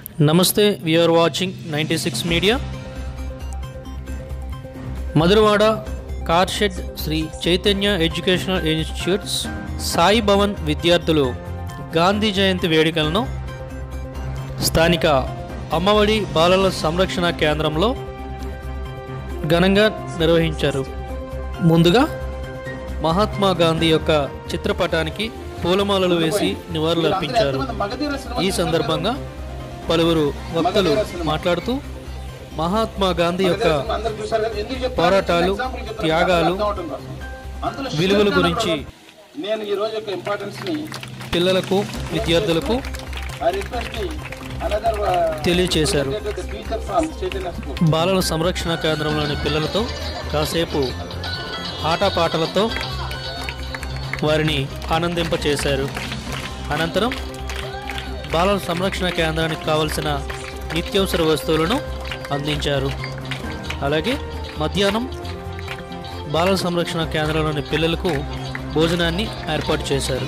నమస్తే, we are watching 96 media. Madhurawada car shed Sri Chaitanya educational institutes Sai Bhavan విద్యార్థులు గాంధీ జయంతి వేడుకలను స్థానిక అమ్మఒడి బాలల సంరక్షణ కేంద్రంలో ఘనంగా నిర్వహించారు. ముందుగా మహాత్మా గాంధీ యొక్క చిత్రపటానికి పూలమాలలు వేసి నివాళులర్పించారు. ఈ సందర్భంగా పలువురు వక్తలు మాట్లాడుతూ మహాత్మా గాంధీ యొక్క పోరాటాలు, త్యాగాలు, విలువల గురించి పిల్లలకు, విద్యార్థులకు తెలియచేశారు. బాలల సంరక్షణ కేంద్రంలోని పిల్లలతో కాసేపు ఆటపాటలతో వారిని ఆనందింపచేశారు. అనంతరం బాలల సంరక్షణ కేంద్రానికి కావలసిన నిత్యావసర వస్తువులను అందించారు. అలాగే మధ్యాహ్నం బాలల సంరక్షణ కేంద్రంలోని పిల్లలకు భోజనాన్ని ఏర్పాటు చేశారు.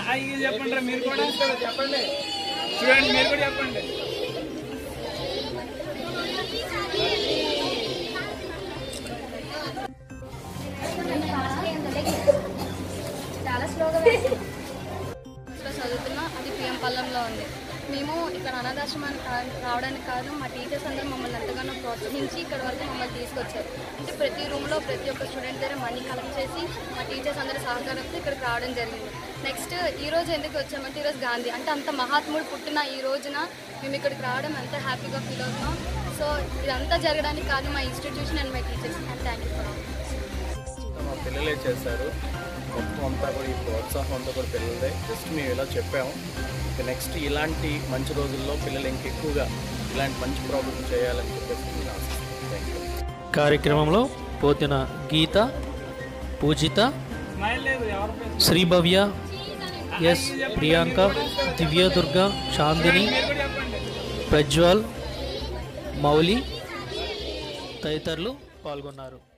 చెప్పండి మీరు కూడా చెప్పండి చూడండి మీరు కూడా చెప్పండి చాలా స్లోగా చదువుతున్నా అది పిఎం పల్లంలో ఉంది మేము ఇక్కడ అనాథాశ్రమానికి రావడానికి కాదు మా టీచర్స్ అందరూ మమ్మల్ని ఎంతగానో ప్రోత్సహించి ఇక్కడ వరకు మమ్మల్ని తీసుకొచ్చారు అంటే ప్రతి రూమ్లో ప్రతి ఒక్క స్టూడెంట్ దగ్గర మనీ కలెక్ట్ చేసి మా టీచర్స్ అందరూ సహకారంతో ఇక్కడికి రావడం జరిగింది నెక్స్ట్ ఈ రోజు ఎందుకు వచ్చామంటే ఈరోజు గాంధీ అంటే అంత మహాత్ముడు పుట్టిన ఈ రోజున మేము ఇక్కడికి రావడం ఎంత హ్యాపీగా ఫీల్ అవుతున్నాం సో ఇదంతా జరగడానికి కాదు మా institution and my teachers and thank you for మా పిల్లలే చేశారు మొత్తం అంతా కూడా ఈ ప్రోత్సాహం అంతా కూడా పిల్లలదే జస్ట్ మేము ఇలా చెప్పాము నెక్స్ట్ ఇలాంటి మంచి రోజుల్లో పిల్లలు ఇంకెక్కువగా ఇలాంటి మంచి ప్రోగ్రామ్ చేయాలని చెప్పేసి నేను ఆశిస్తున్నాను థ్యాంక్ యూ కార్యక్రమంలో పోతిన గీత పూజిత శ్రీభవ్య ఎస్ ప్రియాంక దివ్యదుర్గ చాందిని ప్రజ్వల్ మౌలి తదితరులు పాల్గొన్నారు.